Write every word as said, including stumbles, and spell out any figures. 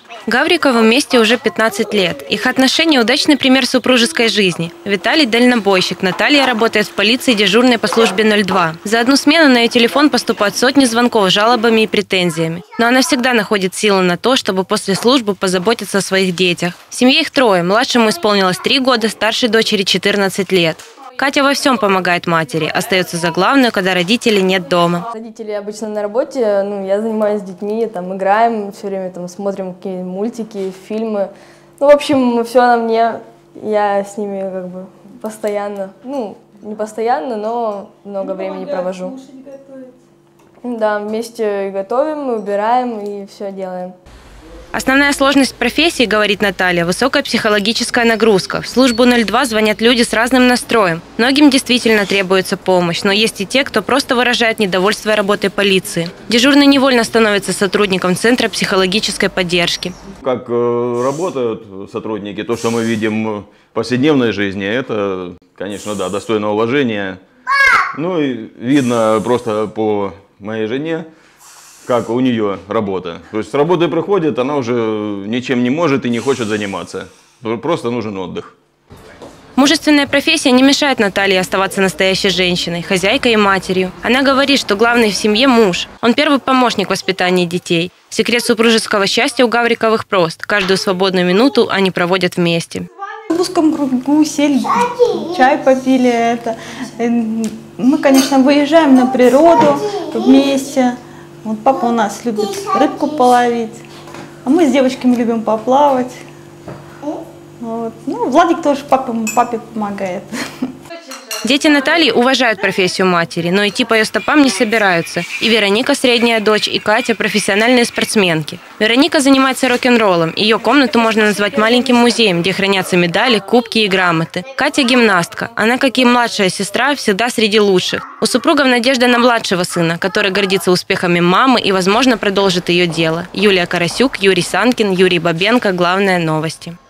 Гавриковы вместе уже пятнадцать лет. Их отношения – удачный пример супружеской жизни. Виталий – дальнобойщик, Наталья работает в полиции дежурной по службе ноль два. За одну смену на ее телефон поступают сотни звонков с жалобами и претензиями. Но она всегда находит силы на то, чтобы после службы позаботиться о своих детях. В семье их трое. Младшему исполнилось три года, старшей дочери четырнадцать лет. Катя во всем помогает матери, остается за главную, когда родителей нет дома. Родители обычно на работе, ну, я занимаюсь с детьми, там, играем, все время там, смотрим какие мультики, фильмы. Ну, в общем, все на мне, я с ними как бы постоянно, ну, не постоянно, но много не времени помогает, провожу. муж не готовит. Да, вместе готовим, убираем и все делаем. Основная сложность профессии, говорит Наталья, высокая психологическая нагрузка. В службу ноль два звонят люди с разным настроем. Многим действительно требуется помощь, но есть и те, кто просто выражает недовольство работой полиции. Дежурный невольно становится сотрудником Центра психологической поддержки. Как работают сотрудники, то, что мы видим в повседневной жизни, это, конечно, да, достойно уважения. Ну и видно просто по моей жене, как у нее работа. То есть с работы приходит, она уже ничем не может и не хочет заниматься. Просто нужен отдых. Мужественная профессия не мешает Наталье оставаться настоящей женщиной, хозяйкой и матерью. Она говорит, что главный в семье – муж. Он первый помощник в воспитании детей. Секрет супружеского счастья у Гавриковых прост. Каждую свободную минуту они проводят вместе. В узком кругу сели, чай попили. Это. Мы, конечно, выезжаем на природу вместе. Вот папа у нас любит рыбку половить, а мы с девочками любим поплавать. Вот. Ну, Владик тоже папе, папе помогает. Дети Натальи уважают профессию матери, но идти по ее стопам не собираются. И Вероника, средняя дочь, и Катя – профессиональные спортсменки. Вероника занимается рок-н-роллом. Ее комнату можно назвать маленьким музеем, где хранятся медали, кубки и грамоты. Катя – гимнастка. Она, как и младшая сестра, всегда среди лучших. У супругов надежда на младшего сына, который гордится успехами мамы и, возможно, продолжит ее дело. Юлия Карасюк, Юрий Санкин, Юрий Бабенко. Главное новости.